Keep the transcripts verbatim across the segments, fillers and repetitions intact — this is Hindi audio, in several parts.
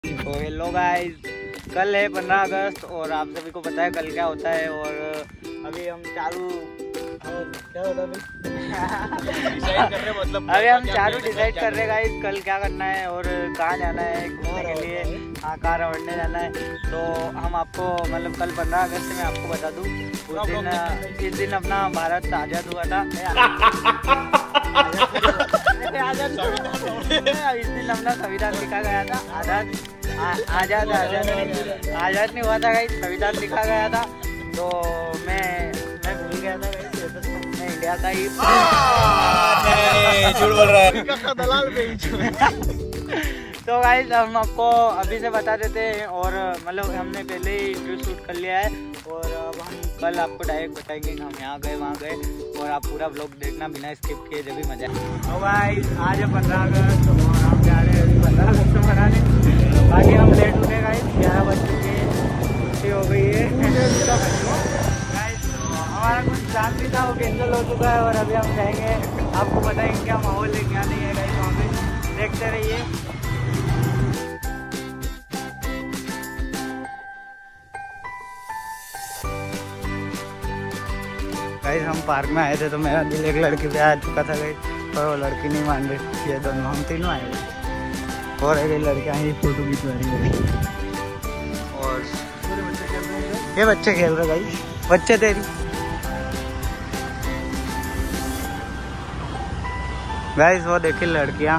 तो हेलो गाइस, कल है पंद्रह अगस्त और आप सभी को पता है कल क्या होता है। और अभी हम चालू क्या होता है डिसाइड कर रहे मतलब अभी हम चालू डिसाइड कर रहे गाइस कल क्या करना है और कहाँ जाना है घूमने के लिए। हाँ, कार रवड़ने जाना है। तो हम आपको मतलब कल पंद्रह अगस्त में आपको बता दूँ, उस दिन इस दिन अपना भारत आज़ाद हुआ था। इस दिन अपना संविधान लिखा गया था। आज़ाद आज़ाद आज़ाद आज़ाद नहीं हुआ था गाइस, संविधान लिखा गया था। तो मैं मैं भूल गया था गाइस, मैं इंडिया का ही झूठ बोल रहा है दलाल। तो गाइस हम आपको अभी से बता देते हैं और मतलब हमने पहले ही इंटरव्यू शूट कर लिया है और अब हम कल आपको डायरेक्ट बताएंगे कि हम यहाँ गए वहाँ गए और आप पूरा ब्लॉग देखना बिना स्किप किए, जब भी मजा है। तो गाइस आज है पंद्रह अगस्त और हम जा रहे हैं पंद्रह अगस्त मनाने। बाकी हम लेट हो गए गाइस, ग्यारह बज चुके हैं, छुट्टी हो गई है गाइस। हमारा कुछ प्लान भी था वो कैंसिल हो चुका है और अभी हम जाएंगे, आपको बताएंगे क्या माहौल है क्या नहीं है गाइस वहाँ पे, देखते रहिए। गाइस हम पार्क में आए थे तो मेरा दिल एक लड़की पे आ चुका था गाइस, पर वो लड़की नहीं मान रही। ये दोनों हम तीनों आए थे और एक लड़कियाँ ही फोटो खिंचवा रही है और ये बच्चे खेल रहे गाइस, बच्चे तेरी गाइस वो देखिए लड़कियाँ।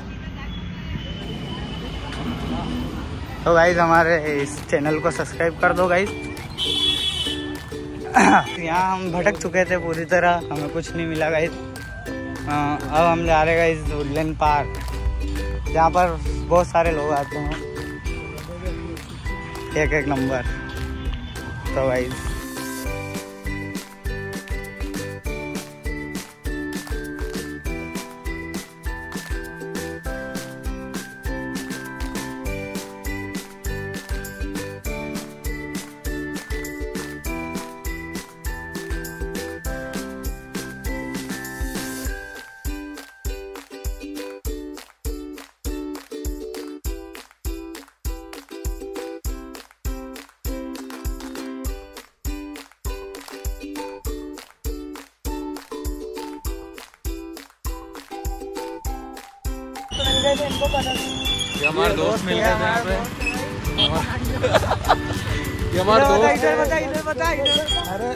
तो गाइस हमारे इस चैनल को सब्सक्राइब कर दो गाइस। यहाँ हम भटक चुके थे पूरी तरह, हमें कुछ नहीं मिला गाइस। अब हम जा रहे हैं गाइस वुडलैंड पार्क, जहाँ पर बहुत सारे लोग आते हैं, एक एक नंबर। तो गाइस इनको पता नहीं, हमारे दोस्त मिल गए यहाँ पे। ये हमारे दोस्त इधर बता इधर बता इधर। अरे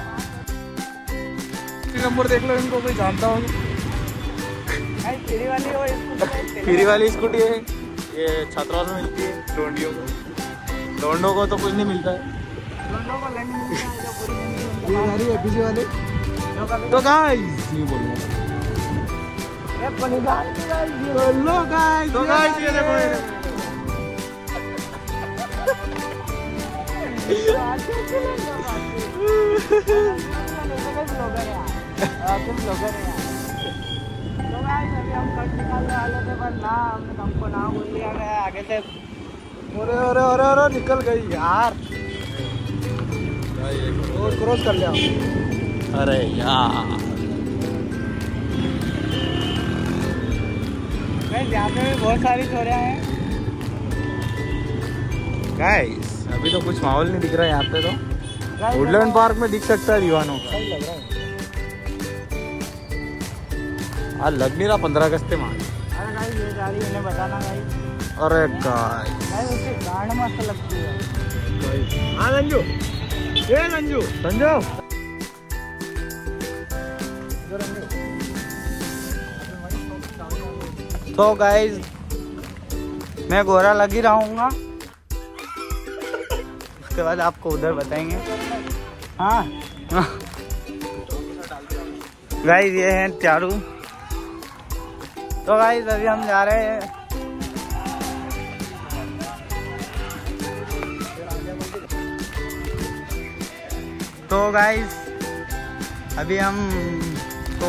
नंबर देख लो, इनको कोई जानता हो? फ्री वाली हो फ्री वाली स्कूटी है, ये छात्रावास में मिलती है डोंडियों को। डोंडो को तो कुछ नहीं मिलता है, डोंडो को लंच मिलता है पीछे वाले। तो गाइस ये बोलूँगा हेलो गाइस, तो गाइस ये देखो हम कट निकालने वाले थे पर ना हमने हमको ना बोल दिया गया आगे से। अरे अरे अरे अरे निकल गई यार, रोड क्रॉस कर लिया। अरे यार यहाँ पे भी बहुत सारी छोरियाँ हैं गाइस। अभी तो कुछ माहौल नहीं दिख रहा है यहाँ पे, तो वुडलैंड पार्क में दिख सकता है दीवानों का। सही लग रहा है आज लग नहीं रहा पंद्रह अगस्त के मान। अरे गाइस ये जा रही उन्हें बताना गाइस। अरे गाइस गाइस उसकी गांड मस्त लगती है। हाँ संजू, ये संजू संजू तो गाइज मैं गोरा लग ही रहूँगा, उसके बाद आपको उधर बताएंगे। हाँ गाइज ये हैं चारू। तो गाइज अभी हम जा रहे हैं तो गाइज अभी हम तो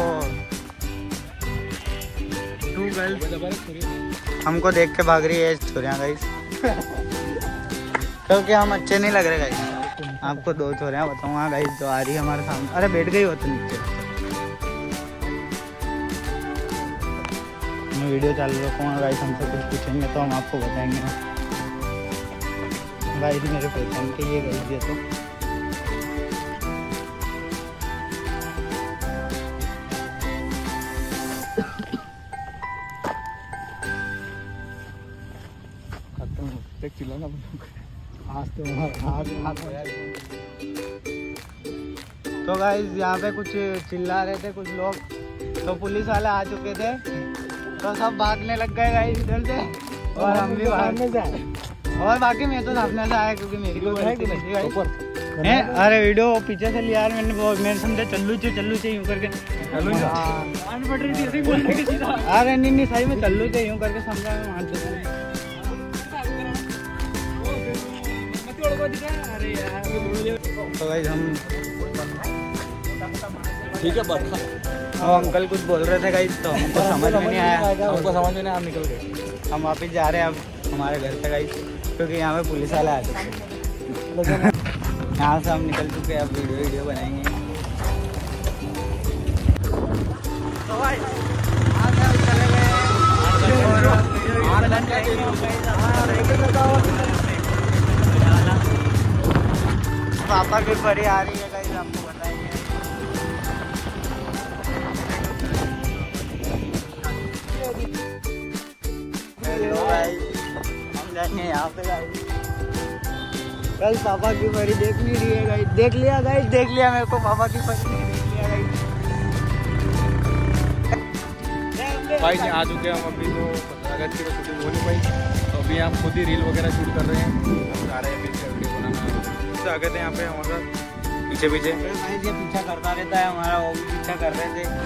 टू गर्ल्स हमको देख के भाग रही है छोरियाँ गाइस, क्योंकि हम अच्छे नहीं लग रहे गाइस। आपको दो छोरियाँ बताऊँगा गाइस जो आ रही है हमारे सामने। अरे बैठ गई हो तो नीचे, मैं वीडियो चालू रखूँगा गाइस, हमसे कुछ पूछेंगे तो हम आपको बताएंगे। गाइस मेरे पहचान के ये गाइस ये तो चिल्लाना आज तो तो गाइस यहाँ पे कुछ चिल्ला रहे थे कुछ लोग, तो पुलिस वाले आ चुके थे तो सब भागने लग गए गाइस इधर से, और हम भी भागने से आए। और बाकी मैं तो सामने से आया क्योंकि मेरी कोई गलती नहीं थी गाइस। अरे वीडियो पीछे से लिया यार मैंने, वो मैंने समझा चल्लू चे चल्लू चे यूं करके पड़ रही थी, बोलने के सीधा। अरे नहीं नहीं सही में चल्लू चे यूं करके समझा मैं मान चुका। तो गाइस हम ठीक है बात। वो अंकल कुछ बोल रहे थे गाइस तो हमको समझ में नहीं आया, हमको समझ में नहीं आया, हम निकल गए। हम वापिस जा रहे हैं अब हमारे घर से गाइस, क्योंकि यहाँ पे पुलिस वाले आ चुके हैं। यहाँ से हम निकल चुके हैं, अब वीडियो वीडियो बनाएंगे। तो भाई आज हम चले गए पापा की परी आ रही है गाइस, आपको बताएंगे। हेलो गाइस, हम जाएंगे यहाँ पे गाइस। कल पापा की परी देख नहीं रही है गाइस, देख लिया गाइस, देख लिया मेरे को पापा की परी नहीं देख लिया गाइस। भाई जी आ चुके हैं हम, अभी तो पंद्रह अगस्त की शूटिंग हो नहीं पाई, तो अभी हम खुद ही रील वगैरह शूट कर रहे हैं, हम जा रहे हैं फिर वीडियो बनाना। आ गए थे यहाँ पे हमारा पीछे पीछे ये पीछा करता रहता है हमारा, वो भी पीछा कर रहे थे।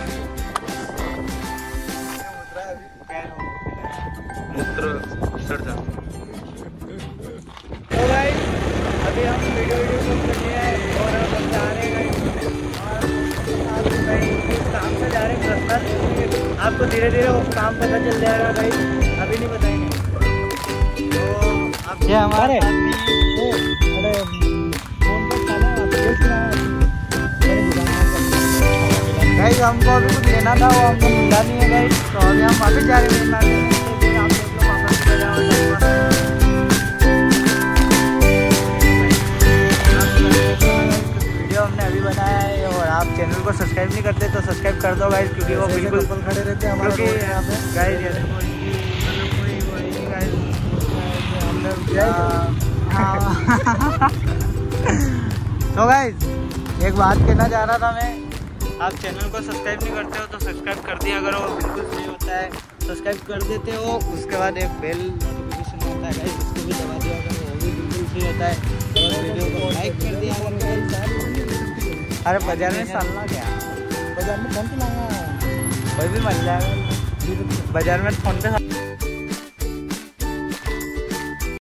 मूत्र सर्जा। तो भाई अभी हम वीडियो वीडियो शूट कर लिए हैं और हम जा रहे हैं काम से जा रहे हैं पर्सनल, आपको धीरे धीरे वो काम पता चल जाएगा भाई, अभी नहीं बताएंगे। तो अब ये हमारे गाइस हमको अभी कुछ लेना था, वो हमको मिला नहीं है गाइस, तो अभी हम वापस जा रहे हैं। वीडियो हमने अभी बनाया है और आप चैनल को सब्सक्राइब नहीं करते तो सब्सक्राइब कर दो गाइस, क्योंकि वो बिल्कुल खड़े रहते हैं हमारे यहाँ पे गाइस। जैसे तो गाइस एक बात कहना चाह रहा था मैं, आप चैनल को सब्सक्राइब नहीं करते हो तो सब्सक्राइब कर दिया करो, बिल्कुल फ्री होता है। सब्सक्राइब कर देते हो उसके बाद एक बेल नोटिफिकेशन होता है गाइस, उसको भी दबा दिया करो, वो भी बिल्कुल फ्री होता है। और वीडियो को लाइक कर दिया करो। अरे बाजार में सालना क्या, बाजार में फोन पे लाना कोई भी मिल जाएगा, बाजार में फोन पे